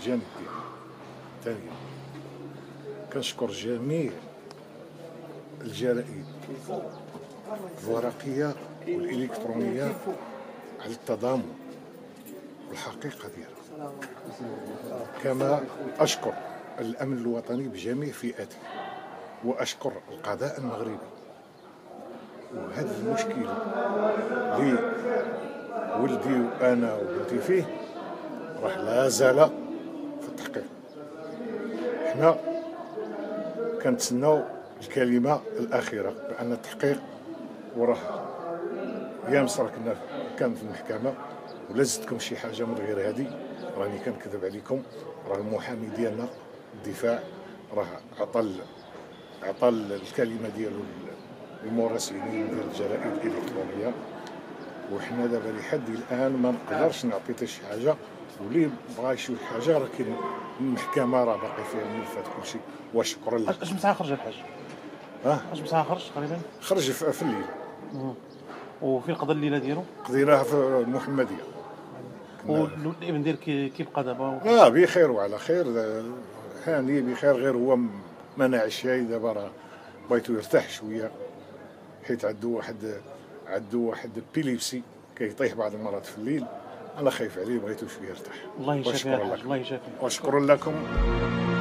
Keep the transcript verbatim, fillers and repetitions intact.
الجانب ديالي. ثانيا كنشكر جميع الجرائد الورقيه والالكترونيه على التضامن والحقيقه ديالها، كما اشكر الامن الوطني بجميع فئاته، واشكر القضاء المغربي. وهذا المشكل اللي ولدي وانا وبنتي فيه راه لا زال في التحقيق. حنا كنتسناو الكلمه الاخيره بان التحقيق وراه يا مصر كنا كان في المحكمه ولا زدتكم شي حاجه من غير هذه راني كنكذب عليكم. راه المحامي ديالنا الدفاع راه عطى عطى الكلمه ديالو المراسلين ديال الجرائد الالكترونيه، وحنا دابا لحد الان ما نقدرش نعطي حتى شي حاجه. واللي بغا يشوف حاجه راه كاين المحكمه راه باقي فيها الملفات كلشي. وشكرا لك. اش مساء خرج الحاج؟ اه اش مساء خرج تقريبا؟ خرج في في الليل. وفين قضى الليله ديالو؟ قضيناها في المحمديه. والابن ديالك كيبقى دابا؟ اه بخير وعلى خير، هاني بخير، غير هو ما ناعش شي دابا، راه بغيتو يرتاح شويه حيت عنده واحد عنده واحد بيليبسي كيطيح بعض المرات في الليل. انا خايف عليه، بغيتو شويه يرتاح. الله يشافيه. الله يشافيه. وشكرا لكم.